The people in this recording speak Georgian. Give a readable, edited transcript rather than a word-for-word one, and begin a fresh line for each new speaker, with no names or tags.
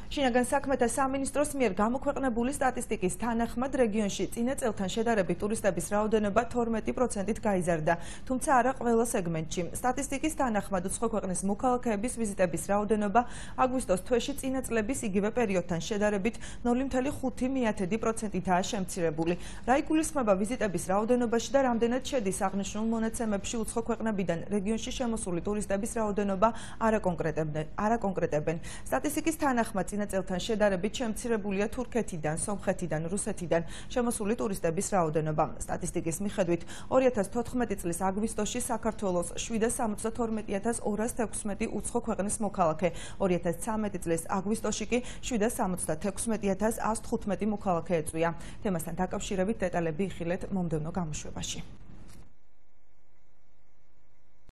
შინაგან საქმეთა სამინისტროს მიერ გამოქვეყნებული სტატისტიკის თანახმად რეგიონში წინა წელთან შედარებით ტურისტების რაოდენობა 12%-ით გაიზარდა, თუმცა არა ყველა სეგმენტში. სტატისტიკის თანახმად უცხო ქვეყნის მოქალაქეების ვიზიტების რაოდენობა აგვისტოს თვეში წინა წლების იგივე პერიოდთან შედარებით 0,5%-ითაა შემცირებული. რა იგულისხმება ვიზიტების რაოდენობაში და რამდენად შედის აღნიშნულ მონაცემებში უცხო ქვეყნებიდან რეგიონში შემოსული ტურისტების რაოდენობა არაკონკრეტებენ. სტატისტიკის თანახმად წინა წელთან შედარებით შემცირებულია თურქეთიდან, სომხეთიდან, რუსეთიდან შემოსული ტურისტების რაოდენობა. სტატისტიკის მიხედვით 2014 წლის აგვისტოში საქართველოს 772,216 უცხო ქვეყნის მოქალაქე, 2013 წლის აგვისტოში კი 776,115 მოქალაქე ეწვია. თემასთან დაკავშირებით დეტალები იხილეთ მომდევნო გამოშვებაში.